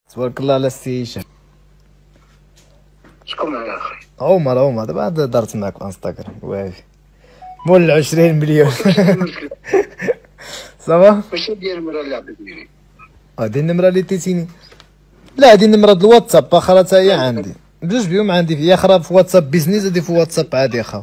تبارك الله على السي هشام. شكون معايا اخي؟ عمر دابا درت معاك في انستغرام وافي مول 20 مليون. صافا ماشي ديال المرا اللي عطيتيني. هادي النمره اللي عطيتيني، لا هادي النمره د الواتساب اخرى حتى هي عندي، بجوج بيهم عندي، هي اخرى في واتساب بيزنس هادي في واتساب عادي اخا.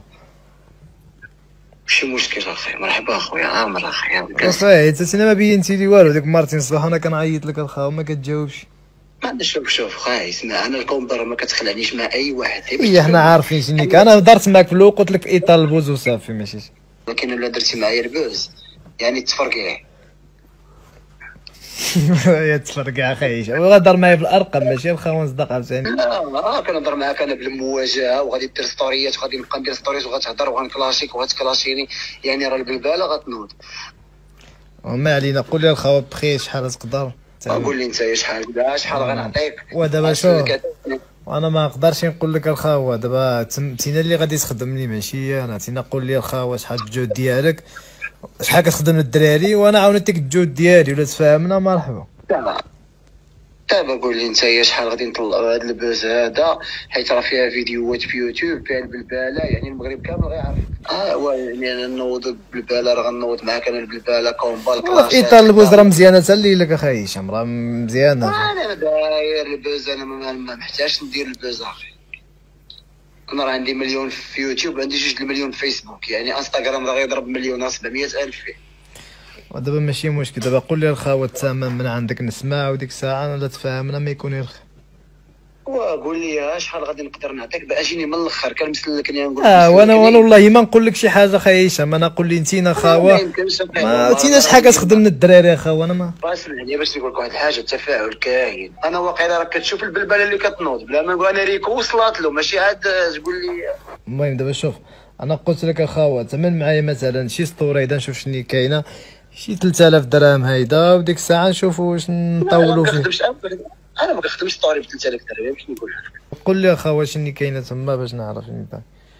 ماشي مشكل اخي، مرحبا اخويا عامر اخي. صافي حتى انا ما بينتي لي والو، ديك مرتين الصباح انا كنعيط لك الخا وما كتجاوبش. ما عندنا شوف خاي اسمع، انا الكومبر ما كتخلعنيش مع اي واحد. هي حنا عارفين شنيك، انا هضرت معاك في الاول قلت لك ايطال البوز وصافي ماشي. ولكن الا درتي معايا البوز يعني تفرقعي. يا تفرقع اخي هشام، وغادر معايا بالارقام ماشي الخا ونصدق عاوتاني. لا كنهضر معاك انا بالمواجهه، وغادي دير ستوريات وغادي نبقى ندير ستوريات وغتهضر وغنكلاشيك وغتكلاشيني، يعني راه البلباله غتنوض. وما علينا، قول لي الخا بخير شحال تقدر؟ قول لي انت شحال غنعطيك. ودابا شوف وانا ما نقدرش نقول لك الخاوه، دابا تينا اللي غادي تخدمني ماشي انا، تينا قول لي الخاوه شحال الجهد ديالك، شحال كتخدم الدراري وانا عاونتك الجهد ديالي، ولا تفاهمنا مرحبا. دابا قول لي انت شحال غادي نطلعوا هذا البوز هذا، حيت راه فيها فيديوهات في يوتيوب فيها البلباله، يعني المغرب كامل غيعرف. يعني انا نوض بالبلباله، راه غنوض معاك انا البلباله كومبا الكلاش. في اطار البوز راه مزيانه حتى ليلك اخي هشام، راه مزيانه. انا داير البوز، انا ما محتاجش ندير البوز اخي. انا راه عندي مليون في يوتيوب، عندي 2 مليون في فيسبوك، يعني انستغرام راه غيضرب 1,700,000 فيه. ودابا ماشي مشكل، دابا قول لي الخاوه الثمن من عندك نسمع، وديك الساعه انا لا تفاهمنا ما يكون الخير. وقول لي شحال غادي نقدر نعطيك بقى، اجيني من الاخر كنمسلكني نقول وانا والله ما نقول لك شي حاجه خاي هشام، انا قول لي انتينا خاوه ما تينا شحال كتخدم من الدراري خاوه. انا ما اسمعني باش نقول لك واحد الحاجه، التفاعل كاين. انا واقيلا راك كتشوف البلبله اللي كتنوض بلا ما نقول انا ريكو وصلت له، ماشي عاد تقول لي. المهم دابا شوف، انا قلت لك اخاوه تمن معايا مثلا شي ستوري هيدا نشوف شنو كاينه، شي 3000 درهم هيدا، وديك الساعه نشوفوا واش نطولوا فيه. انا ما كنخدمش ستوري ب 3000 درهم، باش نقول لك. قول لي اخاوه شنو كاينه تما باش نعرف نبان.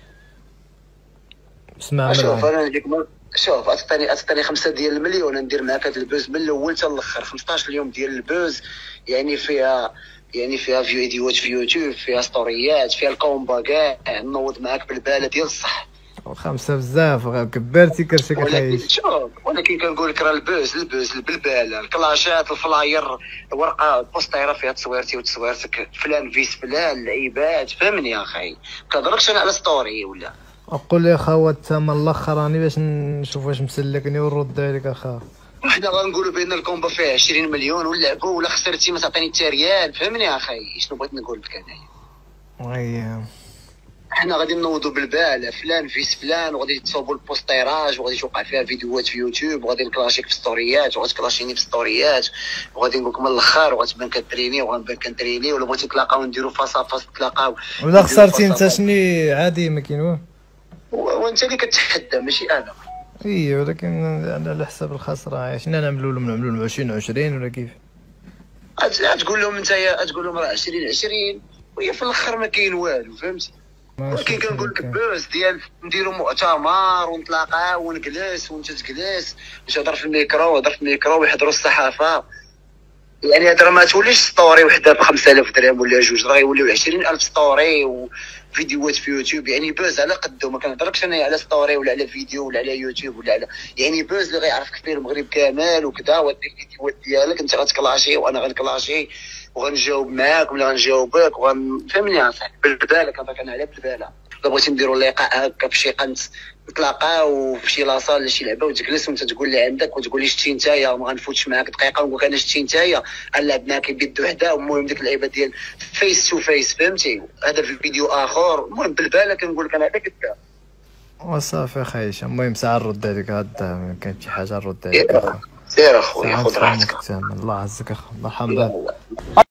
اسمع شوف انا نديك شوف عطيني 5 ديال المليون ندير معاك هذا البوز من الاول حتى الاخر، 15 يوم ديال البوز، يعني فيها فيديوهات في يوتيوب، فيها ستوريات، فيها الكومبا كاع، نوض معاك بالباله ديال الصح. 5 بزاف كبرتي كرشك اخاي. ولكن كنقول لك راه البوز البلباله، الكلاشات، الفلاير، ورقه بوستيره فيها تصويرتي وتصويرتك، فلان فيس فلان، اللعيبات، فهمني يا اخي، كنهضركش انا على ستوري ولا. قول لي اخاوه الثمن الاخراني باش نشوف واش مسلكني ونرد عليك اخا. وحنا غنقولوا بان الكومبا فيها 20 مليون ونلعبوا، ولا خسرتي ما تعطيني حتى ريال، فهمني يا اخي شنو بغيت نقول لك انايا. حنا غادي نوضوا بالبال فلان فيس فلان، وغادي تصوبوا البوستيراج، وغادي توقع فيها فيديوهات في يوتيوب، وغادي نكلاشيك في ستوريات، وغتكلاشيني في ستوريات، وغادي نقول لك من الاخر وغتبان كتريني وغنبان كنتريني، ولا بغيتي نتلاقاو نديروا فاس فاس نتلاقاو. ولا خسرتي انت شني عادي ما كاين والو، وانت اللي كتحدى ماشي انا. اي ولكن على حساب الخساره شنو نعملوا لهم؟ نعملوا لهم 20 ولا كيف؟ تقول لهم انت تقول لهم راه 20 وهي في الاخر ما كاين والو، فهمتي. ولكن كنقول لك بوز ديال نديروا مؤتمر ونتلاقاو ونجلس وانت تجلس باش نهضر في الميكرو ويحضروا الصحافه، يعني هذا ما توليش ستوري وحده ب 5000 درهم ولا جوج، راه يوليو 20,000 ستوري وفيديوهات في يوتيوب، يعني بوز على قدو. ما كنهضركش انا على ستوري ولا على فيديو ولا على يوتيوب ولا على، يعني بوز اللي غيعرفك فيه المغرب كامل وكذا، ودير الفيديوهات ديالك انت غتكلاشي وانا غنكلاشي وغنجاوب معاك ولا غنجاوبك فهمني يا صاحبي. بالبالك كنهضرك انا على بالباله. الا بغيتي نديروا لقاء هكا في شي قنت نتلاقاو في شي لاصال ولا شي لعبه وتجلس وانت تقول لي عندك وتقول لي شتي نتايا، ما غنفوتش معاك دقيقه ونقول لك انا شتي نتايا، غنلعب معاك بيد وحده. المهم ديك اللعيبه ديال فيس تو فيس، فهمتي، هذا في فيديو اخر. المهم بالباله كنقول لك انا هذاك الكلام وصافي اخي هشام. المهم ساعه نرد عليك، هاد كاين شي حاجه نرد عليك اخا. سير اخويا خذ راحتك. الله يعزك اخا، مرحبا.